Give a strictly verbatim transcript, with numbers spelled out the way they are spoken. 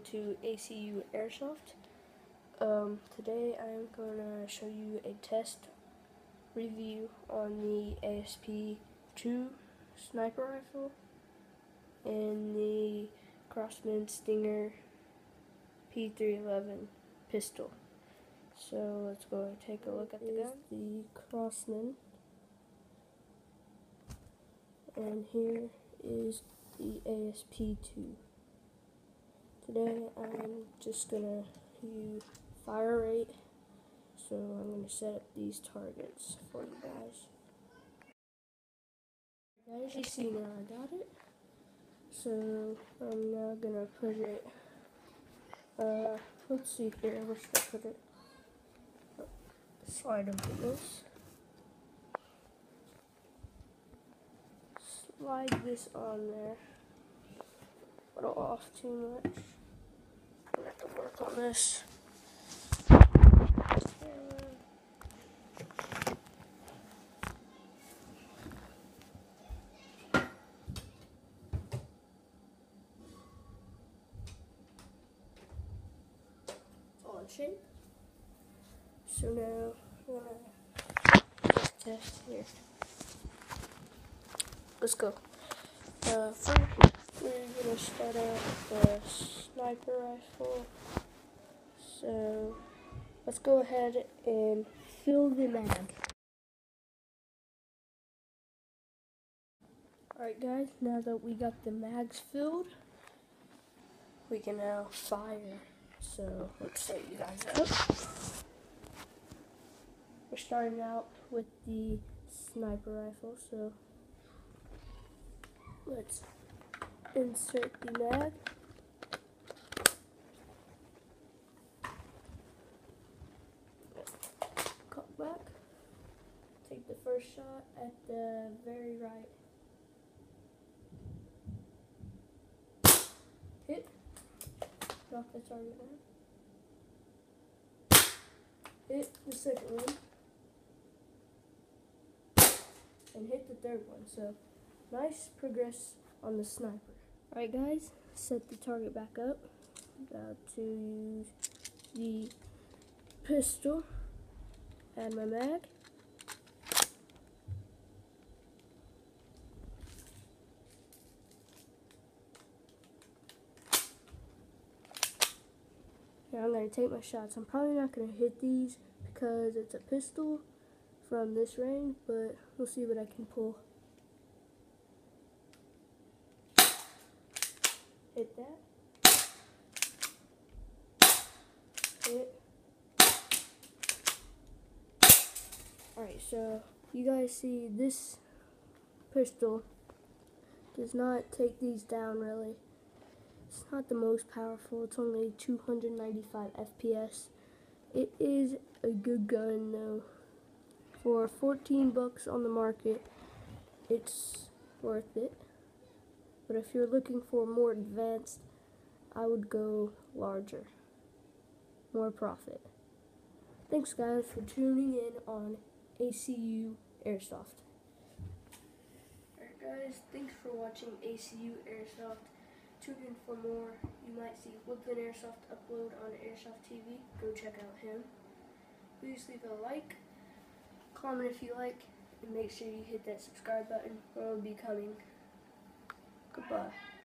to A C U Airsoft. Um, today I am going to show you a test review on the A S P two sniper rifle and the Crosman Stinger P three eleven pistol. So let's go and take a look at the gun. The Crosman, and here is the A S P two. Today I'm just gonna use fire rate, so I'm gonna set up these targets for you guys. Guys, you see now I got it. So I'm now gonna put it. Uh, let's see here. Where should I put it? Slide over this. Slide this on there. A little off too much. I'm gonna have to work on this. All in shape. So now I'm gonna test here. Let's go. Uh, first, we're gonna start out the sniper rifle. So let's go ahead and fill the mag. Alright guys, now that we got the mags filled, we can now fire. So let's set you guys up. We're starting out with the sniper rifle, so let's insert the mag. Cut back. Take the first shot at the very right. Hit. Drop the target now. Hit the second one. And hit the third one. So nice progress on the sniper. Alright guys, set the target back up. Got to use the pistol. Add my mag. Now I'm going to take my shots. I'm probably not going to hit these because it's a pistol from this range, but we'll see what I can pull. Hit that. Hit. Alright, so you guys see this pistol does not take these down really. It's not the most powerful. It's only two hundred ninety-five F P S. It is a good gun though. For fourteen bucks on the market, it's worth it. But if you're looking for more advanced, I would go larger. More profit. Thanks guys for tuning in on A C U Airsoft. Alright guys, thanks for watching A C U Airsoft. Tune in for more. You might see Woodland Airsoft upload on Airsoft T V. Go check out him. Please leave a like, comment if you like, and make sure you hit that subscribe button or it will be coming. Goodbye.